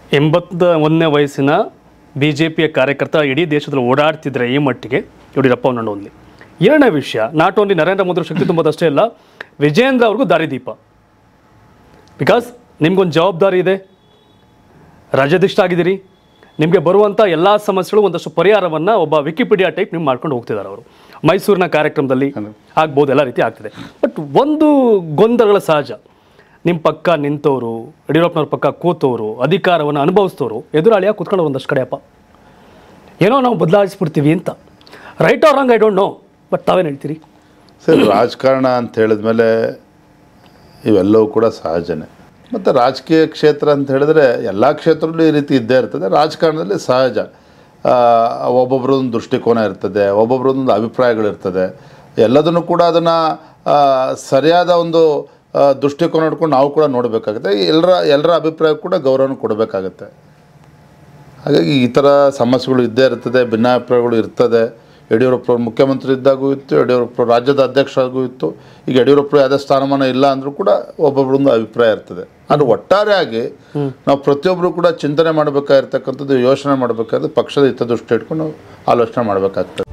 81ನೇ ವಯಸ್ಸಿನ BJPಯ ಕಾರ್ಯಕರ್ತ ಇಡೀ ದೇಶದಲ್ಲಿ ಓಡಾಡ್ತಿದ್ರೆ ಈ ಮಟ್ಟಿಗೆ ಯಡಿಯೂರಪ್ಪ ಅವನನ್ನು ಓನ್ಲಿ. ಎರಡನೇ ವಿಷಯ, ನಾಟ್ ಓನ್ಲಿ ನರೇಂದ್ರ ಮೋದಿ ಶಕ್ತಿ ತುಂಬೋದಷ್ಟೇ ಅಲ್ಲ, ವಿಜೇಂದ್ರ ಅವ್ರಿಗೂ ದಾರಿದೀಪ. ಬಿಕಾಸ್ ನಿಮ್ಗೊಂದು ಜವಾಬ್ದಾರಿ ಇದೆ, ರಾಜ್ಯಾಧ್ಯಕ್ಷ ಆಗಿದ್ದೀರಿ, ನಿಮಗೆ ಬರುವಂಥ ಎಲ್ಲ ಸಮಸ್ಯೆಗಳು ಒಂದಷ್ಟು ಪರಿಹಾರವನ್ನು ಒಬ್ಬ ವಿಕಿಪೀಡಿಯಾ ಟೈಪ್ ನೀವು ಮಾಡ್ಕೊಂಡು ಹೋಗ್ತಿದ್ದಾರೆ. ಅವರು ಮೈಸೂರಿನ ಕಾರ್ಯಕ್ರಮದಲ್ಲಿ ಆಗ್ಬೋದು, ಎಲ್ಲ ರೀತಿ ಆಗ್ತಿದೆ. ಬಟ್ ಒಂದು ಗೊಂದಲಗಳ ಸಹಜ, ನಿಮ್ಮ ಪಕ್ಕ ನಿಂತವರು, ಯಡಿಯೂರಪ್ಪನವ್ರ ಪಕ್ಕ ಕೂತವರು, ಅಧಿಕಾರವನ್ನು ಅನುಭವಿಸ್ತವರು ಎದುರಾಳಿಯಾಗಿ ಕೂತ್ಕೊಂಡು ಒಂದಷ್ಟು ಕಡೆಯಪ್ಪ ಏನೋ ನಾವು ಬದಲಾಯಿಸ್ಬಿಡ್ತೀವಿ ಅಂತ. Right or wrong I don't know, but ತಾವೇನು ಹೇಳ್ತೀರಿ ಸರ್? ರಾಜಕಾರಣ ಅಂತ ಹೇಳಿದ್ಮೇಲೆ ಇವೆಲ್ಲವೂ ಕೂಡ ಸಹಜನೇ. ಮತ್ತು ರಾಜಕೀಯ ಕ್ಷೇತ್ರ ಅಂತ ಹೇಳಿದ್ರೆ ಎಲ್ಲ ಕ್ಷೇತ್ರದಲ್ಲೂ ಈ ರೀತಿ ಇದ್ದೇ ಇರ್ತದೆ. ರಾಜಕಾರಣದಲ್ಲಿ ಸಹಜ, ಒಬ್ಬೊಬ್ಬರದೊಂದು ದೃಷ್ಟಿಕೋನ ಇರ್ತದೆ, ಒಬ್ಬೊಬ್ಬರದೊಂದು ಅಭಿಪ್ರಾಯಗಳಿರ್ತದೆ. ಎಲ್ಲದನ್ನು ಕೂಡ ಅದನ್ನು ಸರಿಯಾದ ಒಂದು ದೃಷ್ಟಿಕೋನ ಇಟ್ಕೊಂಡು ನಾವು ಕೂಡ ನೋಡಬೇಕಾಗುತ್ತೆ. ಎಲ್ಲರ ಅಭಿಪ್ರಾಯ ಕೂಡ ಗೌರವನ ಕೊಡಬೇಕಾಗತ್ತೆ. ಹಾಗಾಗಿ ಈ ಥರ ಸಮಸ್ಯೆಗಳು ಇದ್ದೇ ಇರ್ತದೆ, ಭಿನ್ನಾಭಿಪ್ರಾಯಗಳು ಇರ್ತದೆ. ಯಡಿಯೂರಪ್ಪರು ಮುಖ್ಯಮಂತ್ರಿ ಇದ್ದಾಗೂ ಇತ್ತು, ಯಡಿಯೂರಪ್ಪರು ರಾಜ್ಯದ ಅಧ್ಯಕ್ಷರಾಗೂ ಇತ್ತು. ಈಗ ಯಡಿಯೂರಪ್ಪರು ಯಾವುದೇ ಸ್ಥಾನಮಾನ ಇಲ್ಲ ಅಂದರೂ ಕೂಡ ಒಬ್ಬೊಬ್ಬರೊಂದು ಅಭಿಪ್ರಾಯ ಇರ್ತದೆ. ಆದರೆ ಒಟ್ಟಾರೆಯಾಗಿ ನಾವು ಪ್ರತಿಯೊಬ್ಬರು ಕೂಡ ಚಿಂತನೆ ಮಾಡಬೇಕಾಗಿರ್ತಕ್ಕಂಥದ್ದು, ಯೋಚನೆ ಮಾಡಬೇಕಾದ್ರೆ ಪಕ್ಷದ ಹಿತದೃಷ್ಟಿ ಇಟ್ಕೊಂಡು ನಾವು ಆಲೋಚನೆ ಮಾಡಬೇಕಾಗ್ತದೆ.